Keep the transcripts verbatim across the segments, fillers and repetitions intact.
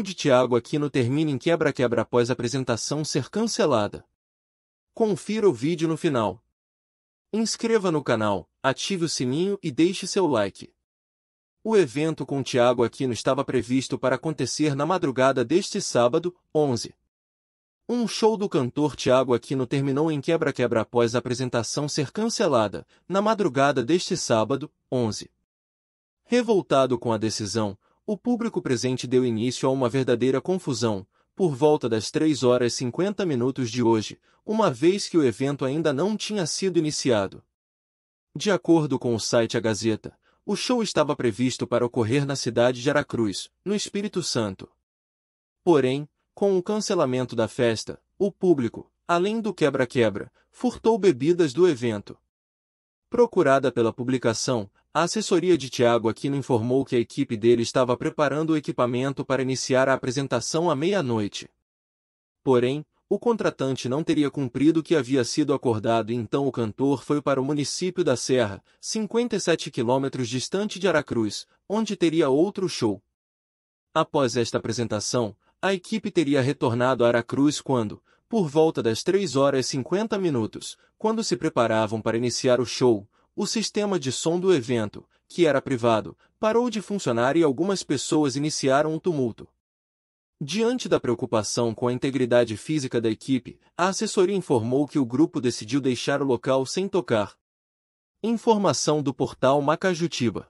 show de Thiago Aquino termina em quebra-quebra após a apresentação ser cancelada. Confira o vídeo no final. Inscreva no canal, ative o sininho e deixe seu like. O evento com Thiago Aquino estava previsto para acontecer na madrugada deste sábado, onze. Um show do cantor Thiago Aquino terminou em quebra-quebra após a apresentação ser cancelada, na madrugada deste sábado, onze. Revoltado com a decisão, o público presente deu início a uma verdadeira confusão, por volta das três horas e cinquenta minutos de hoje, uma vez que o evento ainda não tinha sido iniciado. De acordo com o site A Gazeta, o show estava previsto para ocorrer na cidade de Aracruz, no Espírito Santo. Porém, com o cancelamento da festa, o público, além do quebra-quebra, furtou bebidas do evento. Procurada pela publicação, a assessoria de Thiago Aquino informou que a equipe dele estava preparando o equipamento para iniciar a apresentação à meia-noite. Porém, o contratante não teria cumprido o que havia sido acordado e então o cantor foi para o município da Serra, cinquenta e sete quilômetros distante de Aracruz, onde teria outro show. Após esta apresentação, a equipe teria retornado a Aracruz quando, por volta das três horas e cinquenta minutos, quando se preparavam para iniciar o show, o sistema de som do evento, que era privado, parou de funcionar e algumas pessoas iniciaram um tumulto. Diante da preocupação com a integridade física da equipe, a assessoria informou que o grupo decidiu deixar o local sem tocar. Informação do portal Macajutiba.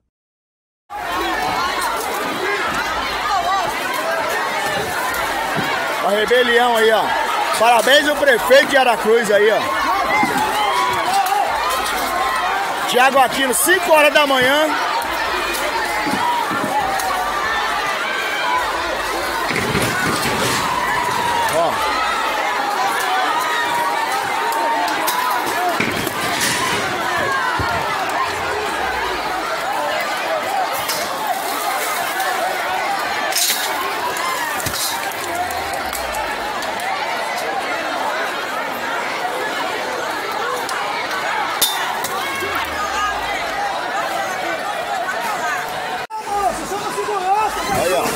A rebelião aí, ó. Parabéns ao prefeito de Aracruz aí, ó. Thiago Aquino, cinco horas da manhã. Ó. Aí, ó.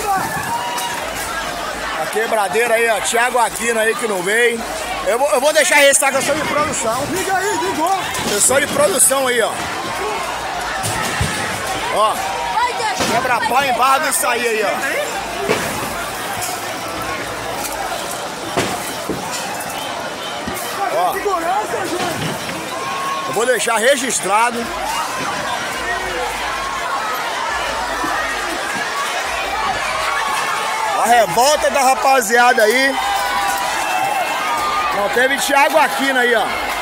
A quebradeira aí, ó. Thiago Aquino aí que não veio. Eu vou, eu vou deixar restar que eu sou de produção. Liga aí, ligou. Eu sou de produção aí, ó. Ó. Quebra-pau em barra do açaí aí, ó. Ó. Eu vou deixar registrado. A revolta da rapaziada aí. Não teve Thiago Aquino aí, ó.